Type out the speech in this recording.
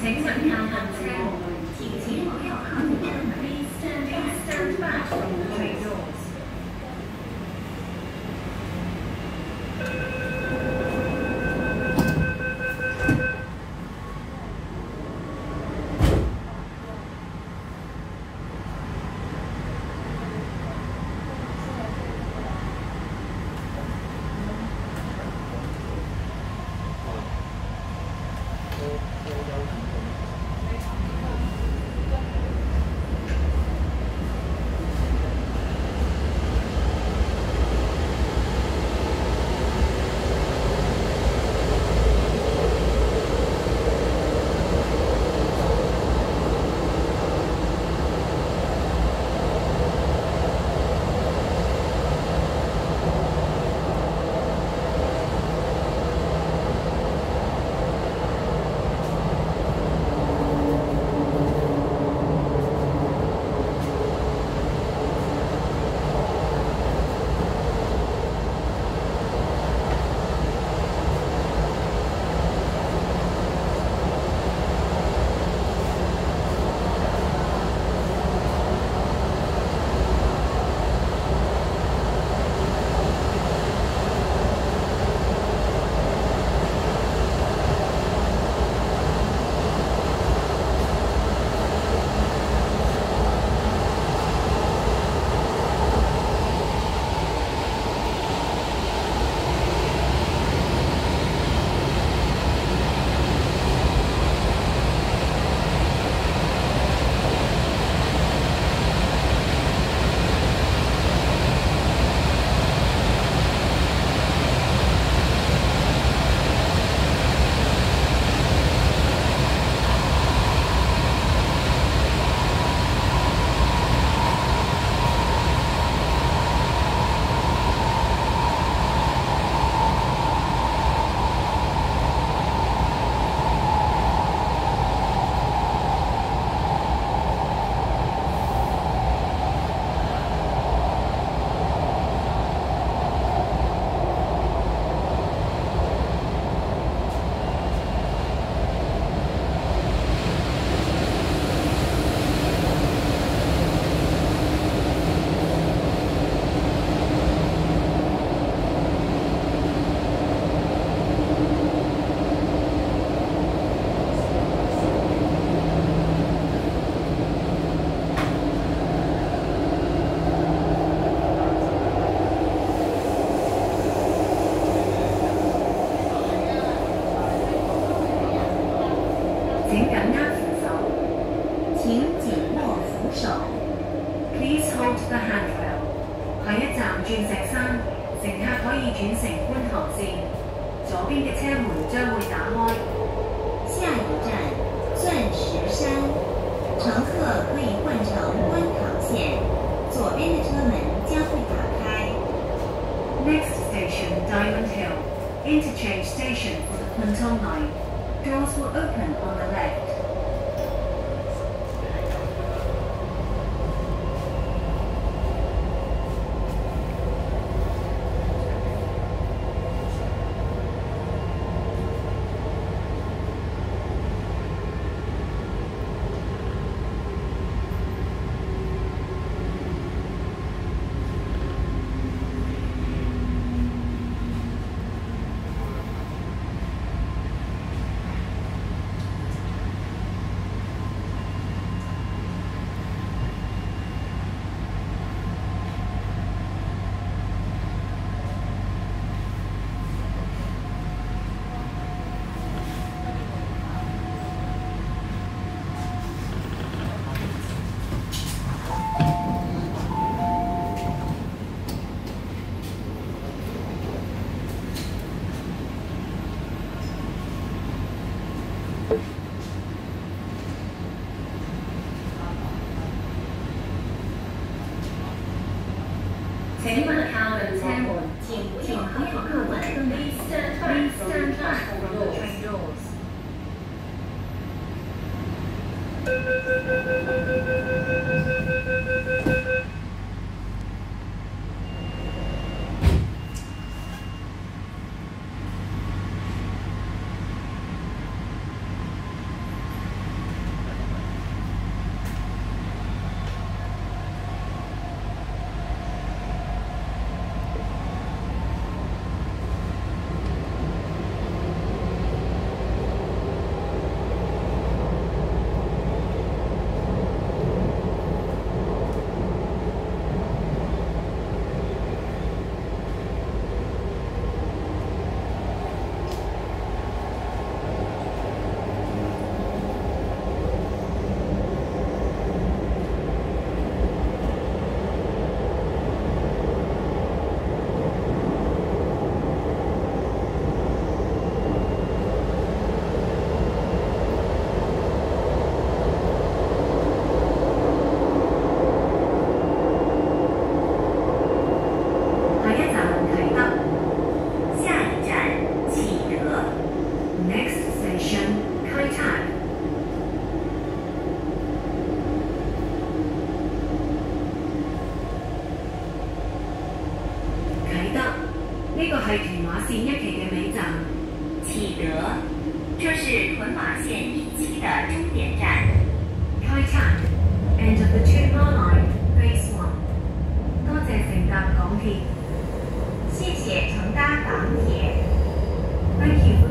请问靠近车門，請不要靠近車門。Please stand back from the train doors. 請緊握扶手，請緊握扶手。Please hold the handrail。下一站鑽石山，乘客可以轉乘觀塘線，左邊嘅車門將會打開。下一站鑽石山，乘客可以換乘觀塘線，左邊的車門將會打開。Next station Diamond Hill, interchange station for the Pontoon line. Doors will open on the left. 請問靠近車門，請不要靠近。Please stand back from the train doors. 「 線一期嘅尾站。 启德，这是屯马线1期的终点站。 開測 End of the Tuen-Ma Line Phase 1。多謝乘搭港鐵。 谢谢乘搭港铁。 Thank you